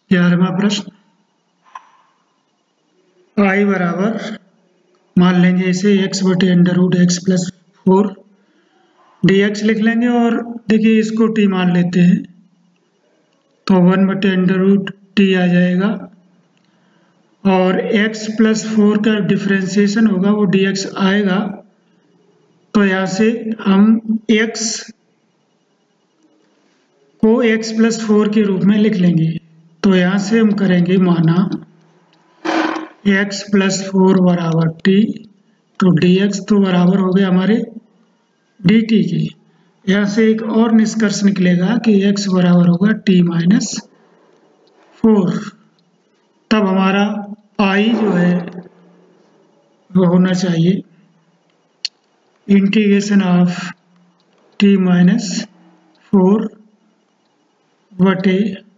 11वां प्रश्न, I बराबर मान लेंगे इसे x बटे under root X plus 4 dx लिख लेंगे और देखिए इसको t मान लेते हैं तो 1 बटे अंडर रूट टी आ जाएगा और x प्लस 4 का डिफ्रेंसिएशन होगा वो dx आएगा। तो यहाँ से हम x को x प्लस 4 के रूप में लिख लेंगे। तो यहाँ से हम करेंगे माना x प्लस 4 बराबर t, तो dx तो बराबर हो गया हमारे dt के। यहाँ से एक और निष्कर्ष निकलेगा कि x बराबर होगा t माइनस 4। तब हमारा I जो है वो होना चाहिए इंटीग्रेशन ऑफ t माइनस 4 बटे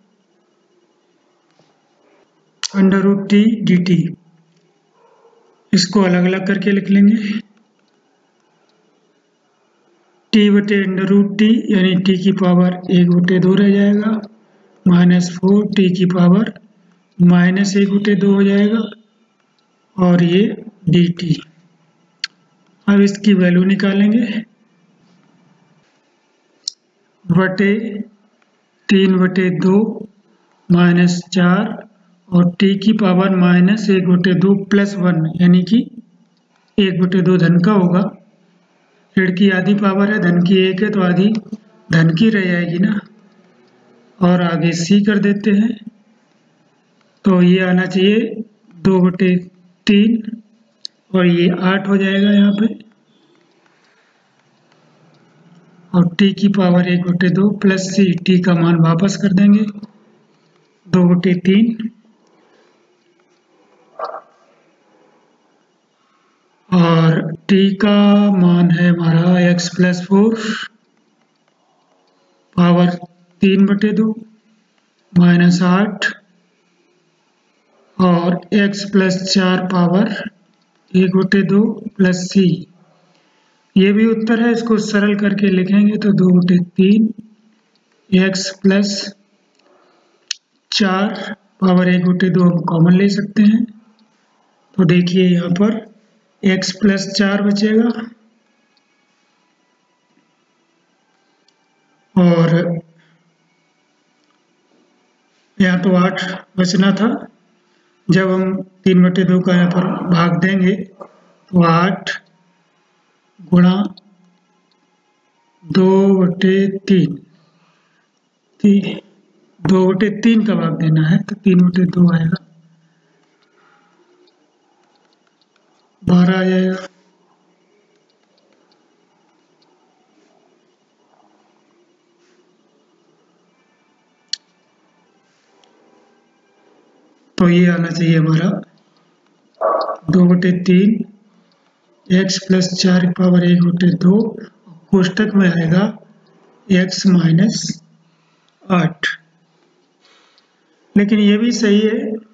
under root T D T. इसको अलग अलग करके लिख लेंगे, टी बटे अंडर रूट टी यानी टी की पावर 1 बटे 2 रह जाएगा, माइनस 4 टी की पावर माइनस 1 बटे 2 हो जाएगा और ये डी टी। अब इसकी वैल्यू निकालेंगे, बटे 3 बटे 2 माइनस 4 और t की पावर माइनस 1 बटे 2 प्लस 1 यानी कि 1 बटे 2 धन का होगा। ऋण की आधी पावर है, धन की 1 है तो आधी धन की रह जाएगी ना। और आगे c कर देते हैं तो ये आना चाहिए 2 बटे 3 और ये 8 हो जाएगा यहाँ पे और t की पावर 1 बटे 2 प्लस c, t का मान वापस कर देंगे 2 बटे 3 और t का मान है हमारा x प्लस 4 पावर 3 बटे 2 माइनस 8 और x प्लस 4 पावर 1 बटे 2 प्लस c। ये भी उत्तर है, इसको सरल करके लिखेंगे तो 2 बटे 3 x प्लस 4 पावर 1 बटे 2 हम कॉमन ले सकते हैं। तो देखिए यहाँ पर x प्लस 4 बचेगा और यहाँ तो 8 बचना था। जब हम 3 बटे 2 का यहाँ पर भाग देंगे तो 8 गुणा 2 बटे 3, 2 बटे 3 का भाग देना है तो 3 बटे 2 आएगा, 12 आ जाएगा। तो ये आना चाहिए हमारा 2 बटे 3 x प्लस 4 की पावर 1 बटे 2 कोष्टक में आएगा x माइनस 8। लेकिन ये भी सही है